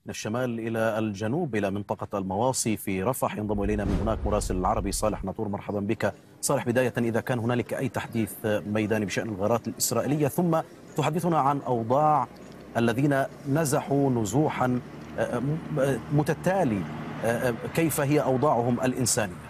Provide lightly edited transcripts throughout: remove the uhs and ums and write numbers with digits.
من الشمال إلى الجنوب إلى منطقة المواصي في رفح. ينضم إلينا من هناك مراسل العربي صالح ناطور. مرحبا بك صالح. بداية، إذا كان هنالك أي تحديث ميداني بشأن الغارات الإسرائيلية، ثم تحدثنا عن أوضاع الذين نزحوا نزوحا متتالي، كيف هي أوضاعهم الإنسانية؟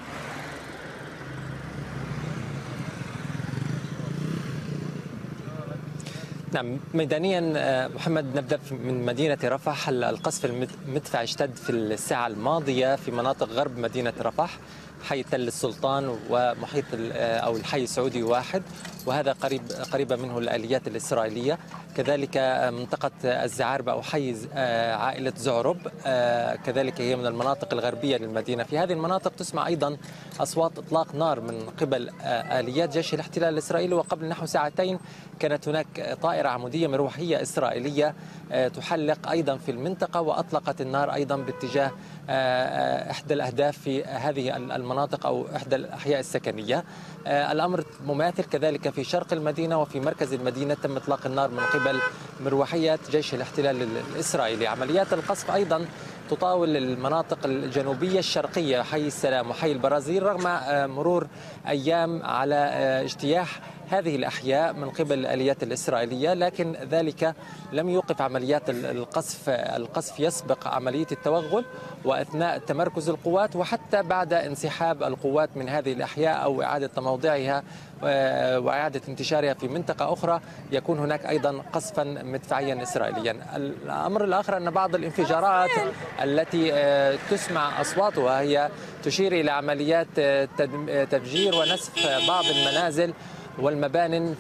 نعم، ميدانيا محمد، نبدأ من مدينة رفح. القصف المدفعي اشتد في الساعة الماضية في مناطق غرب مدينة رفح، حي تل السلطان ومحيط أو الحي السعودي واحد، وهذا قريبة منه الآليات الإسرائيلية. كذلك منطقة الزعاربة أو حي عائلة زعرب، كذلك هي من المناطق الغربية للمدينة. في هذه المناطق تسمع أيضا أصوات إطلاق نار من قبل آليات جيش الاحتلال الإسرائيلي، وقبل نحو ساعتين كانت هناك طائرة عمودية مروحية إسرائيلية تحلق أيضا في المنطقة، وأطلقت النار أيضا باتجاه إحدى الأهداف في هذه المناطق أو إحدى الأحياء السكنية. الأمر مماثل كذلك في شرق المدينة وفي مركز المدينة، تم إطلاق النار من قبل مروحيات جيش الاحتلال الإسرائيلي. عمليات القصف أيضا تطاول المناطق الجنوبية الشرقية، حي السلام وحي البرازيل، رغم مرور أيام على اجتياح هذه الأحياء من قبل الآليات الإسرائيلية، لكن ذلك لم يوقف عمليات القصف. القصف يسبق عملية التوغل، وأثناء تمركز القوات وحتى بعد انسحاب القوات من هذه الأحياء أو إعادة تموضعها وإعادة انتشارها في منطقة أخرى، يكون هناك أيضا قصفا مدفعيا إسرائيليا. الأمر الآخر أن بعض الانفجارات التي تسمع أصواتها هي تشير إلى عمليات تفجير ونسف بعض المنازل والمبانٍ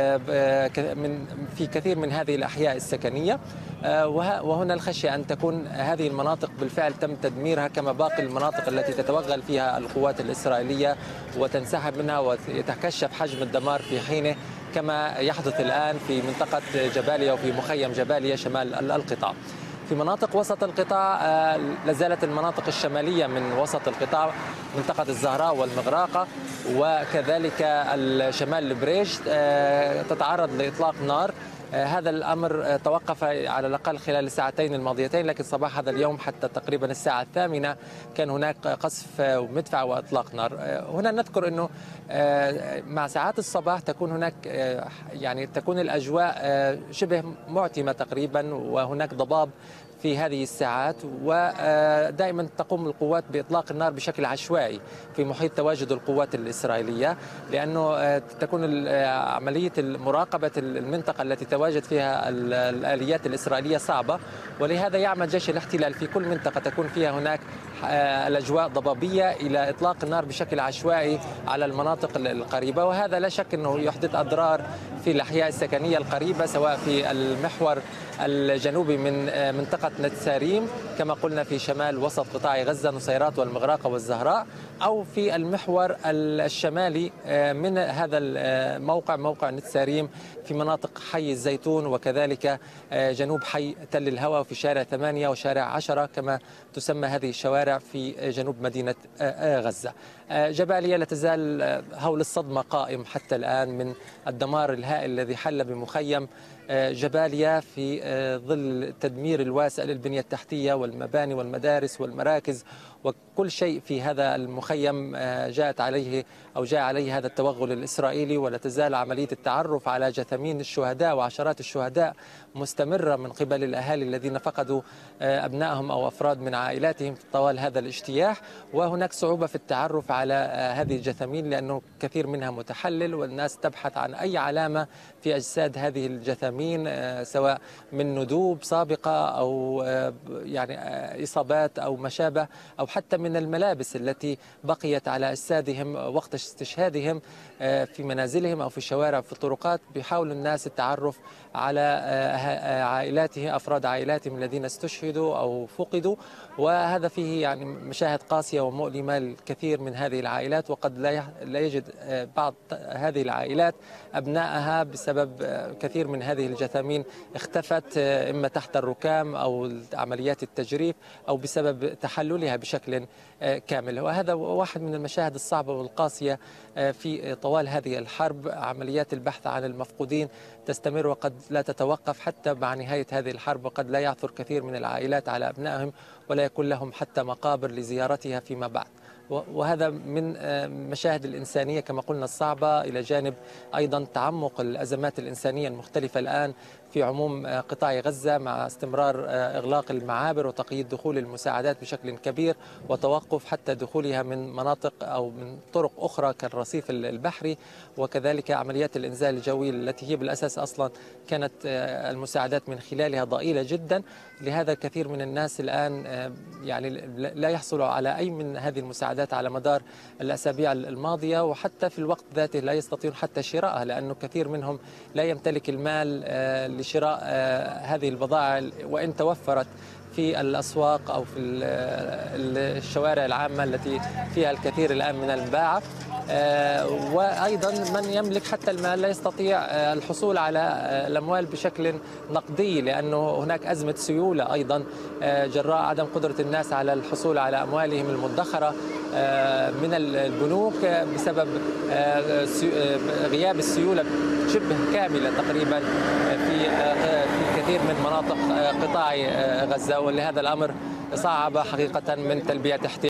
في كثير من هذه الأحياء السكنية، وهنا الخشية أن تكون هذه المناطق بالفعل تم تدميرها كما باقي المناطق التي تتوغل فيها القوات الإسرائيلية وتنسحب منها ويتكشف حجم الدمار في حينه، كما يحدث الآن في منطقة جباليا وفي مخيم جباليا شمال القطاع. في مناطق وسط القطاع لازالت المناطق الشمالية من وسط القطاع، منطقة الزهراء والمغراقة وكذلك الشمال البريج، تتعرض لإطلاق نار. هذا الأمر توقف على الأقل خلال الساعتين الماضيتين، لكن صباح هذا اليوم حتى تقريبا الساعة 8 كان هناك قصف ومدفع وإطلاق نار. هنا نذكر أنه مع ساعات الصباح تكون هناك تكون الأجواء شبه معتمة تقريبا، وهناك ضباب في هذه الساعات، ودائما تقوم القوات بإطلاق النار بشكل عشوائي في محيط تواجد القوات الإسرائيلية، لأنه تكون عملية مراقبة المنطقة التي تواجد فيها الآليات الإسرائيلية صعبة، ولهذا يعمل جيش الاحتلال في كل منطقة تكون فيها هناك الأجواء ضبابية إلى إطلاق النار بشكل عشوائي على المناطق القريبة، وهذا لا شك أنه يحدث أضرار في الأحياء السكنية القريبة، سواء في المحور الجنوبي من منطقة نتساريم كما قلنا في شمال وسط قطاع غزة، نصيرات والمغراقة والزهراء، أو في المحور الشمالي من هذا الموقع، موقع نتساريم، في مناطق حي الزيتون وكذلك جنوب حي تل الهوى، وفي شارع 8 وشارع 10 كما تسمى هذه الشوارع في جنوب مدينة غزة. جباليا لا تزال هول الصدمة قائم حتى الآن من الدمار الهائل الذي حل بمخيم جباليا في ظل تدمير الواسع للبنية التحتية والمباني والمدارس والمراكز، وكل شيء في هذا المخيم جاء عليه هذا التوغل الإسرائيلي. ولا تزال عملية التعرف على جثامين الشهداء وعشرات الشهداء مستمرة من قبل الأهالي الذين فقدوا أبنائهم أو أفراد من عائلاتهم طوال هذا الاجتياح، وهناك صعوبة في التعرف على هذه الجثامين لأنه كثير منها متحلل، والناس تبحث عن أي علامة في أجساد هذه الجثامين، سواء من ندوب سابقة أو إصابات أو ما شابه، أو حتى من الملابس التي بقيت على أجسادهم وقت استشهادهم في منازلهم أو في الشوارع في الطرقات. بيحاول الناس التعرف على عائلاته، أفراد عائلاتهم الذين استشهدوا أو فقدوا، وهذا فيه مشاهد قاسية ومؤلمة للكثير من هذه العائلات، وقد لا يجد بعض هذه العائلات أبنائها بسبب كثير من هذه الجثامين اختفت إما تحت الركام أو عمليات التجريف أو بسبب تحللها بشكل كامل. وهذا واحد من المشاهد الصعبة والقاسية في طوال هذه الحرب. عمليات البحث عن المفقودين تستمر وقد لا تتوقف حتى مع نهاية هذه الحرب، وقد لا يعثر كثير من العائلات على أبنائهم ولا يكون لهم حتى مقابر لزيارتها فيما بعد. وهذا من مشاهد الإنسانية كما قلنا الصعبة، إلى جانب أيضا تعمق الأزمات الإنسانية المختلفة الآن في عموم قطاع غزة، مع استمرار إغلاق المعابر وتقييد دخول المساعدات بشكل كبير وتوقف حتى دخولها من مناطق أو من طرق أخرى كالرصيف البحري، وكذلك عمليات الإنزال الجوي التي هي بالأساس أصلا كانت المساعدات من خلالها ضئيلة جدا. لهذا كثير من الناس الآن يعني لا يحصلوا على أي من هذه المساعدات على مدار الأسابيع الماضية، وحتى في الوقت ذاته لا يستطيعون حتى شرائها، لأنه كثير منهم لا يمتلك المال لشراء هذه البضائع، وإن توفرت في الأسواق أو في الشوارع العامة التي فيها الكثير الآن من الباعة. وأيضا من يملك حتى المال لا يستطيع الحصول على الأموال بشكل نقدي، لأنه هناك أزمة سيولة أيضا جراء عدم قدرة الناس على الحصول على أموالهم المدخرة من البنوك بسبب غياب السيولة شبه كاملة تقريبا في كثير من مناطق قطاع غزة، ولهذا الأمر صعب حقيقة من تلبية احتياجات